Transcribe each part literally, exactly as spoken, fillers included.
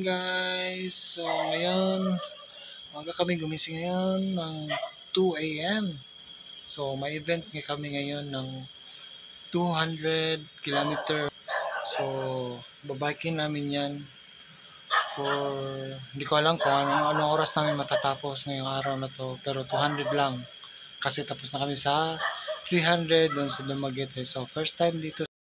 guys! So ngayon, umaga kami gumising ngayon ng two A M So may event nga kami ngayon ng two hundred kilometer. So babiking namin yan for, hindi ko alam kung anong, anong oras namin matatapos ngayong araw na to, pero two hundred lang kasi tapos na kami sa three hundred doon sa Dumaguete. So first time dito.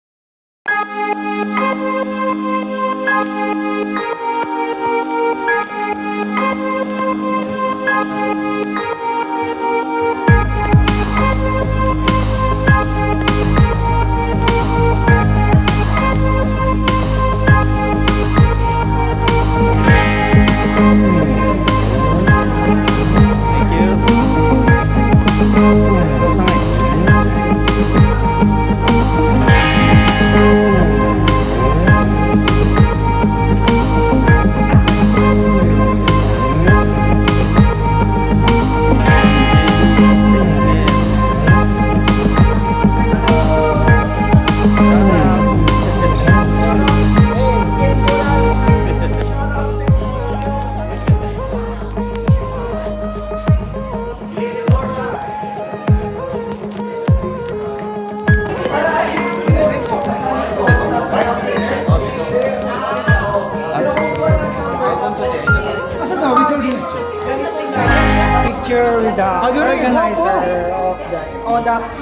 Picture with the organizer of the O D A X.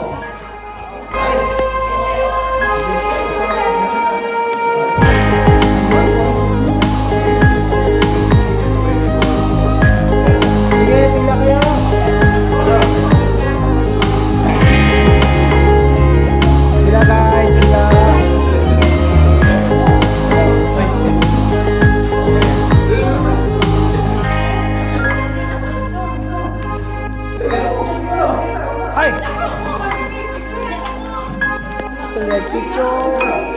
Sige, tingnan kayo. Sila guys, sila. Hi! Lihat picture.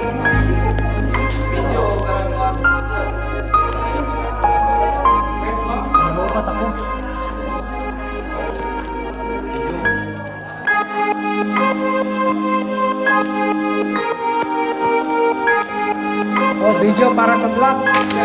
Lupat ako. Oh, video para sa vlog.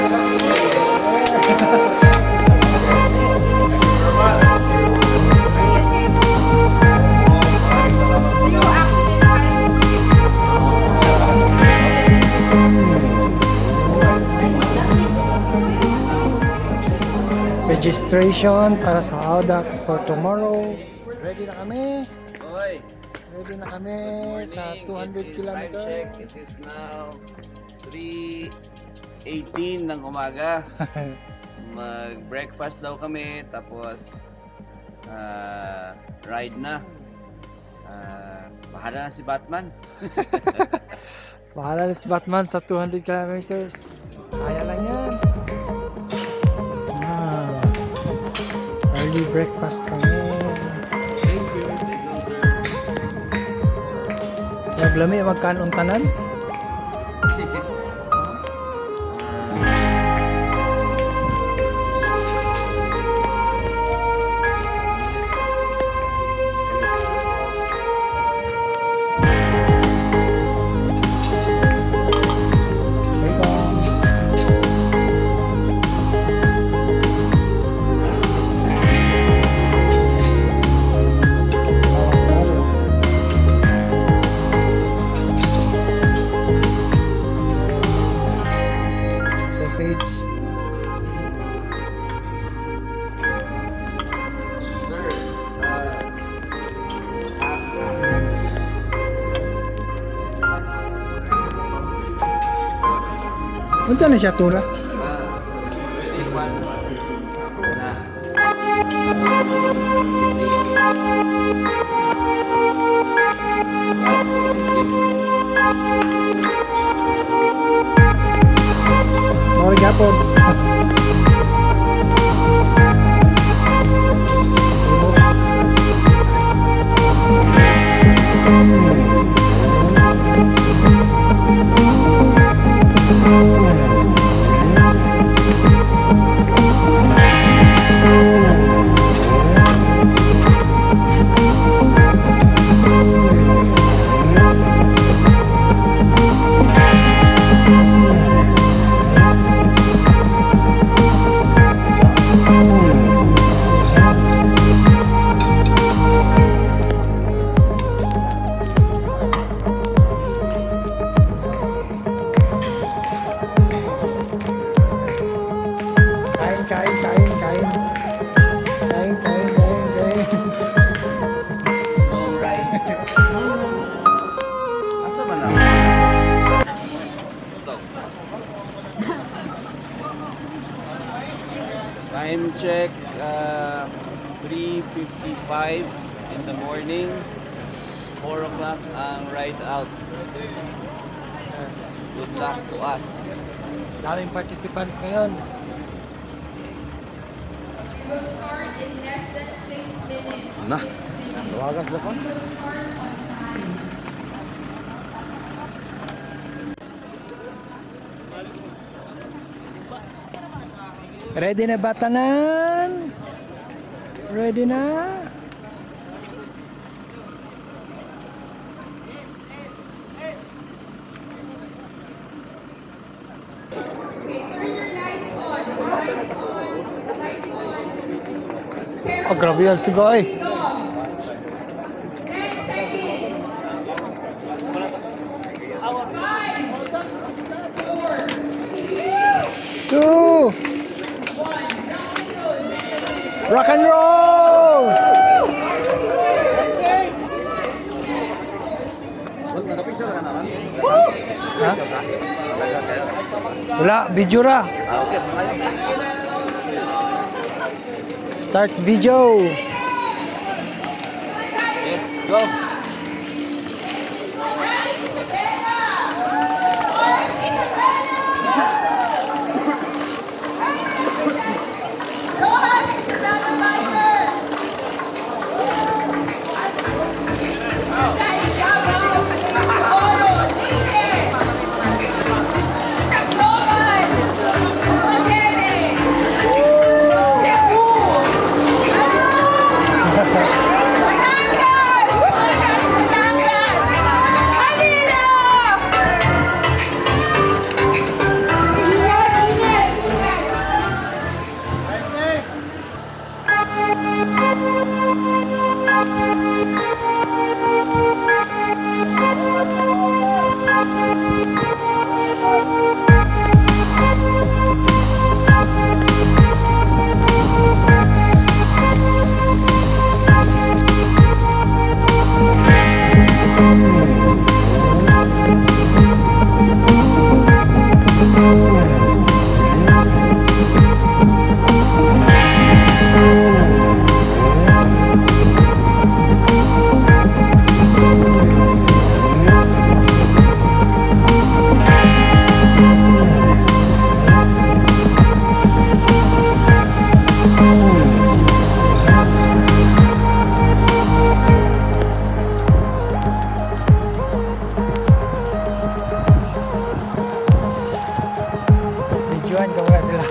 Registration para sa O D A X for tomorrow. Ready na kami. Oy. Ready na kami sa two hundred kilometers. Check. It is now three eighteen ng umaga. Mag-breakfast daw kami tapos uh, ride na. Uh, bahala na si Batman. Bahala na si Batman sa two hundred kilometers. Kaya lang yan. Early breakfast kami. Naglami magkanong tanan? Unsa na siya tura? Mao gyapon. Time check, uh, three fifty-five in the morning. four o'clock ang ride out. Good luck to us. Daming participants ngayon. Nah, luwagas na pa. Ready na ba tanan? Ready na? Oh, grabe yan si Goy. Two. Rock and roll! Ha? Wala, video ra. Start video. Go! Videoan ko nga sila.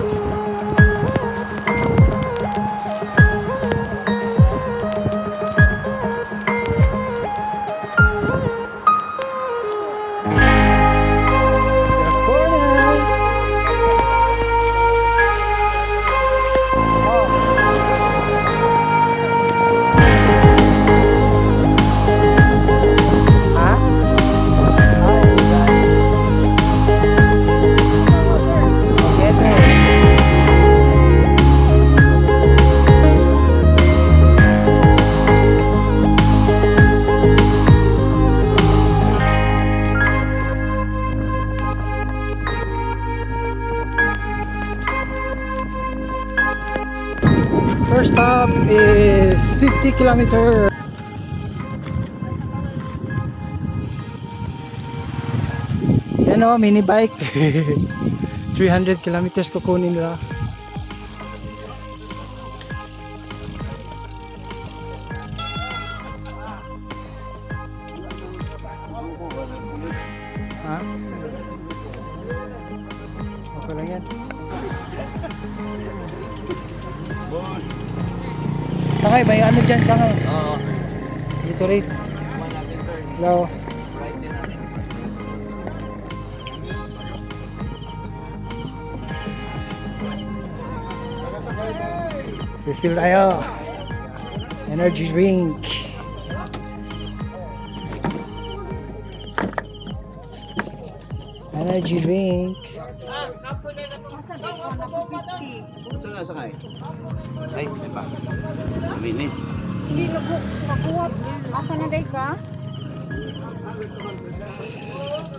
First stop is fifty kilometer. Yan o, mini bike. three hundred kilometers kukunin nila. Ha? Okay lang yan. Sangay, may ano dyan, sangay. Oo. Dito rin. Hello. Refill tayo. Energy drink. Energy drink. Saan na sakay? Ay, di ba? Kami ni. Hindi na po nakuha. Asa na day ka?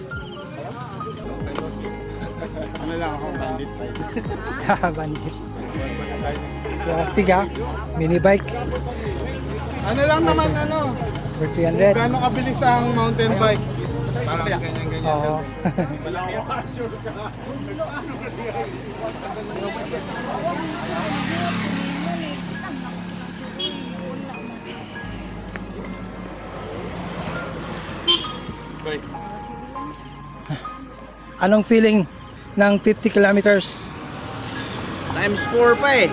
Ano lang ako, bandit pa. Bandit. Plastic ha. Mini bike. Ano lang naman, ano? For three hundred. Gano'ng kabilis ang mountain bike? Parang ganyan-ganyan. Oo. Anong feeling ng fifty kilometers? Times four pa eh.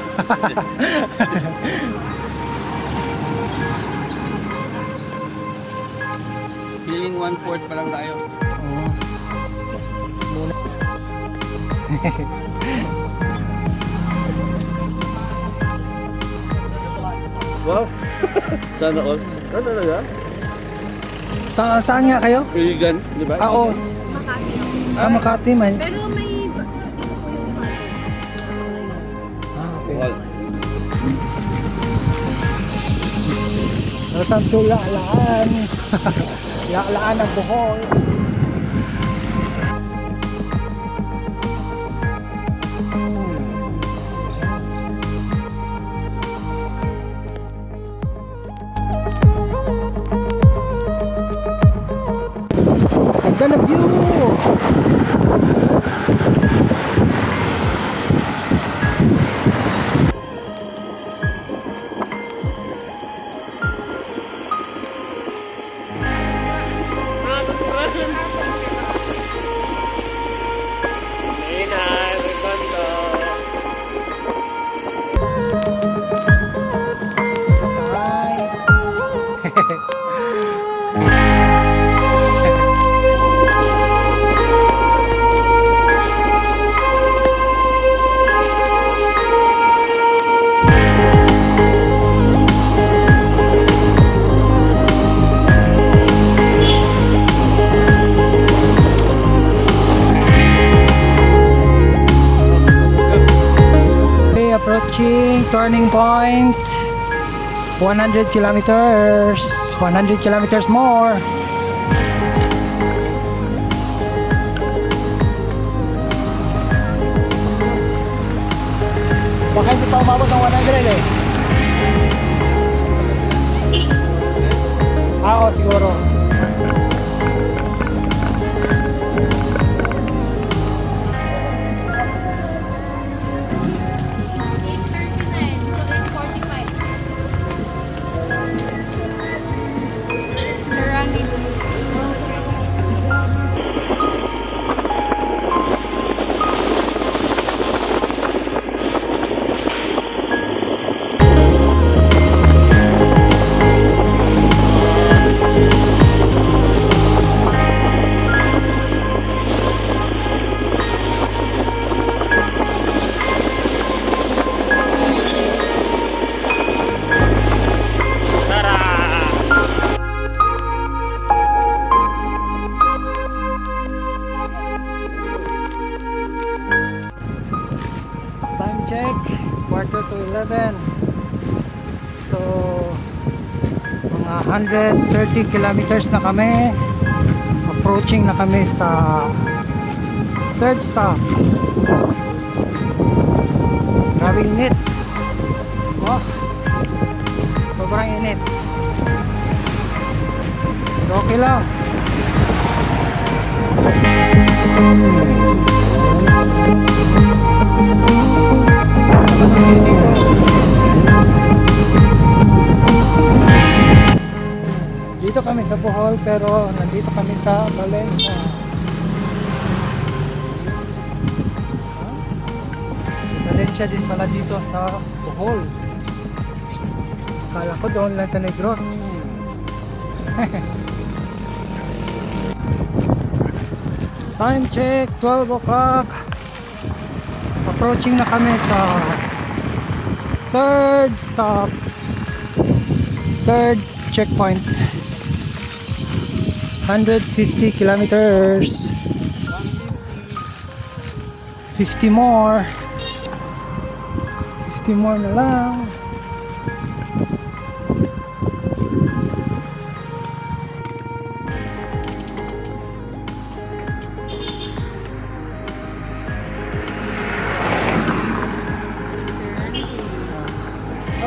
Feeling one-fourth pa lang tayo. Oo. Muna. Wow. Sana all. Ano talaga? Sa saan nga kayo? Iligan, di ba? Ah, oo. Ah, Makati man. Pero may iba po yung bago. Ah, okay. Wal. Ratang tulalaan. Lalaan ang buhol. Ganda na view! Approaching turning point, one hundred kilometers, one hundred kilometers more. Baka hindi pa umabot ng one hundred eh. Ah, oo, siguro. Check, quarter to eleven. So mga one hundred thirty kilometers na kami, approaching na kami sa third stop. Grabe init, oh, sobrang init, pero okay lang. Dito kami sa Bohol pero nandito kami sa Valencia. Valencia din pala dito sa Bohol. Kala ko doon lang sa Negros. Time check, twelve o'clock. Approaching na kami sa third stop, third checkpoint. one hundred fifty kilometers, fifty more, fifty more na lang.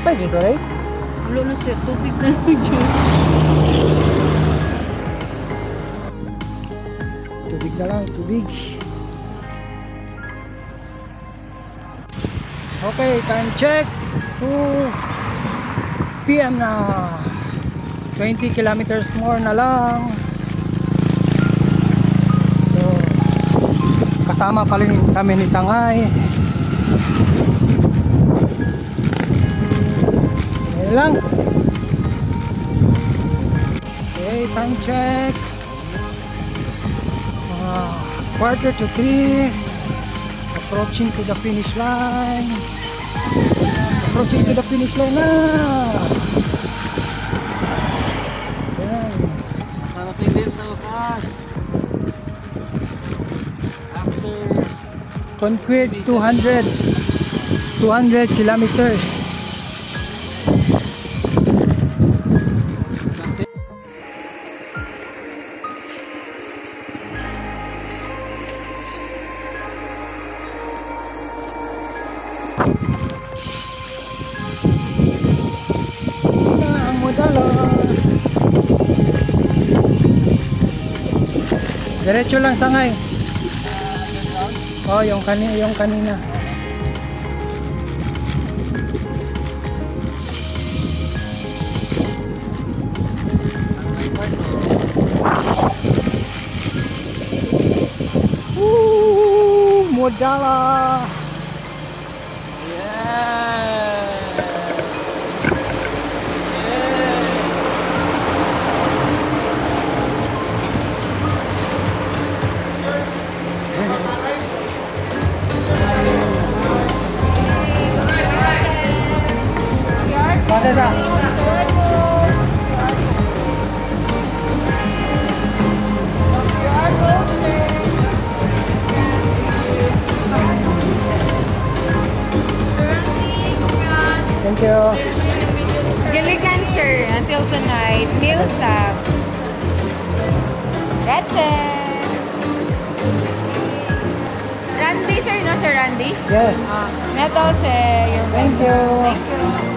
Napay dito, right? Ulo na siya, tubig na lang dyan. Tubig na lang, tubig. Okay, time check. two p m na. twenty kilometers more na lang. So, kasama pa rin kami ni Sangay. Ayan lang. Okay, time check. Uh, quarter to three. Approaching to the finish line. Approaching to the finish line na. Ayan. Nakarating din sa wakas. After Conquered two hundred two hundred kilometers. Na ang modala. Diretso lang, Sangay. Oh, yung kanina, yung kanina. Woo! Modala. Masa sa? Thank you. Gilligan, sir, until tonight. Meal stop. That's it. Randy, sir, no, sir Randy? Yes. Uh, Neto, sir. You're Thank you. Thank you.